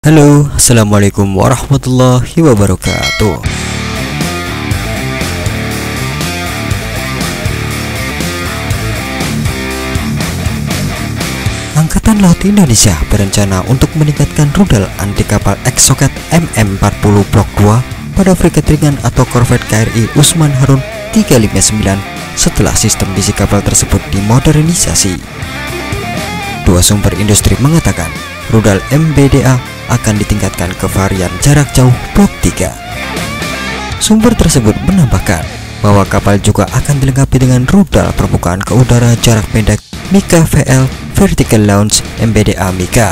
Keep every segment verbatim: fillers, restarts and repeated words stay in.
Halo, assalamualaikum warahmatullahi wabarakatuh. Angkatan Laut Indonesia berencana untuk meningkatkan rudal anti kapal Exocet M M empat puluh Blok dua pada frigat ringan atau korvet K R I Usman Harun tiga lima sembilan setelah sistem misi kapal tersebut dimodernisasi. Dua sumber industri mengatakan rudal M B D A akan ditingkatkan ke varian jarak jauh Blok tiga. Sumber tersebut menambahkan bahwa kapal juga akan dilengkapi dengan rudal permukaan ke udara jarak pendek Mika V L Vertical Launch M B D A Mika.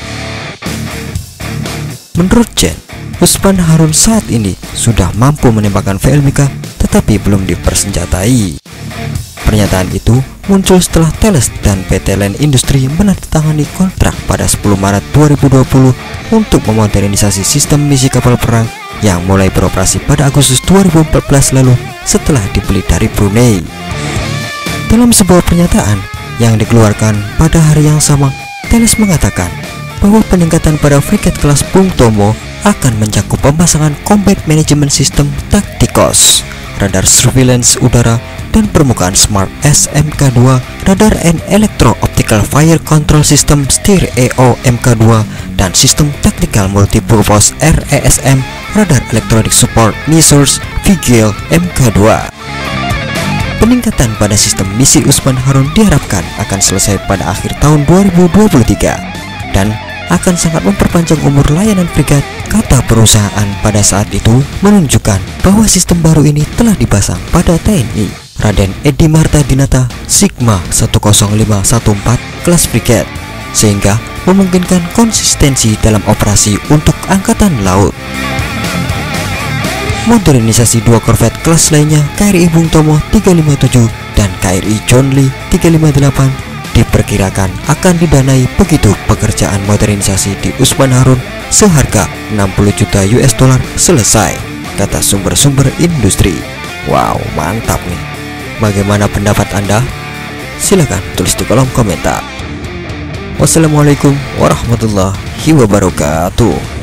Menurut Jen, Usman Harun saat ini sudah mampu menembakkan V L Mika tetapi belum dipersenjatai. Pernyataan itu muncul setelah Thales dan P T Land Industri menandatangani kontrak pada sepuluh Maret dua ribu dua puluh untuk memodernisasi sistem misi kapal perang yang mulai beroperasi pada Agustus dua ribu empat belas lalu setelah dibeli dari Brunei. Dalam sebuah pernyataan yang dikeluarkan pada hari yang sama, Thales mengatakan bahwa peningkatan pada frigat kelas Bung Tomo akan mencakup pemasangan Combat Management System Tacticos, radar surveillance udara, dan permukaan Smart S M K dua, radar and Electro Optical Fire Control System Steer E O M K dua, dan sistem Tactical Multipurpose R E S M, radar Electronic Support Measures V G L M K dua. Peningkatan pada sistem misi Usman Harun diharapkan akan selesai pada akhir tahun dua ribu dua puluh tiga dan akan sangat memperpanjang umur layanan frigat, kata perusahaan pada saat itu, menunjukkan bahwa sistem baru ini telah dipasang pada T N I Raden Edi Marta Dinata Sigma satu nol lima satu empat kelas frigat, sehingga memungkinkan konsistensi dalam operasi untuk Angkatan Laut. Modernisasi dua korvet kelas lainnya K R I Bung Tomo tiga lima tujuh dan K R I John Lee tiga lima delapan diperkirakan akan didanai begitu pekerjaan modernisasi di Usman Harun seharga enam puluh juta U S dollar selesai, kata sumber-sumber industri. Wow, mantap nih. Bagaimana pendapat Anda? Silahkan tulis di kolom komentar. Wassalamualaikum warahmatullahi wabarakatuh.